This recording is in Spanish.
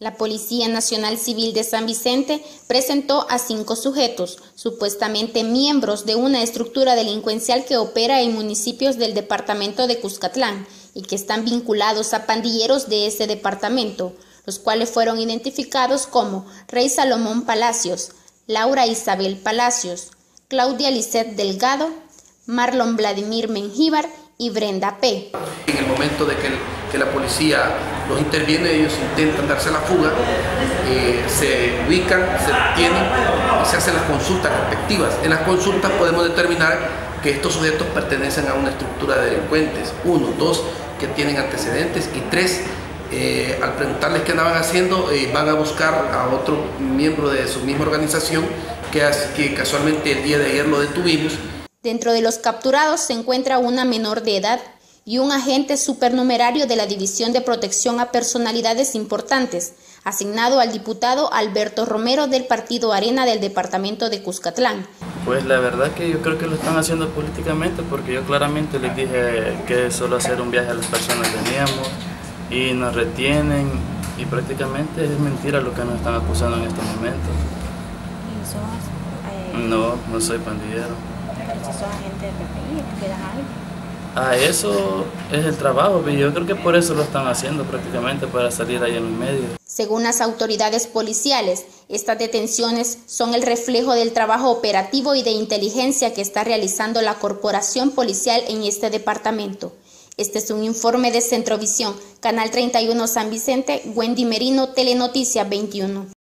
La Policía Nacional Civil de San Vicente presentó a 5 sujetos, supuestamente miembros de una estructura delincuencial que opera en municipios del departamento de Cuscatlán y que están vinculados a pandilleros de ese departamento, los cuales fueron identificados como Rey Salomón Palacios, Laura Isabel Palacios, Claudia Lisset Delgado, Marlon Vladimir Mengíbar y Brenda P. En el momento de que la policía los interviene, ellos intentan darse la fuga, se ubican, se detienen y se hacen las consultas respectivas. En las consultas podemos determinar que estos sujetos pertenecen a una estructura de delincuentes. 1, 2, que tienen antecedentes, y 3, al preguntarles qué andaban haciendo, van a buscar a otro miembro de su misma organización que casualmente el día de ayer lo detuvimos. Dentro de los capturados se encuentra una menor de edad y un agente supernumerario de la División de Protección a Personalidades Importantes, asignado al diputado Alberto Romero del Partido Arena del departamento de Cuscatlán. Pues la verdad que yo creo que lo están haciendo políticamente, porque yo claramente les dije que solo hacer un viaje a las personas veníamos y nos retienen, y prácticamente es mentira lo que nos están acusando en estos momentos. ¿Y No soy pandillero. Pero si sos agente de PPI, ¿te quedas ahí? Eso es el trabajo, y yo creo que por eso lo están haciendo prácticamente, para salir ahí en el medio. Según las autoridades policiales, estas detenciones son el reflejo del trabajo operativo y de inteligencia que está realizando la corporación policial en este departamento. Este es un informe de Centrovisión, Canal 31 San Vicente, Wendy Merino, Telenoticia 21.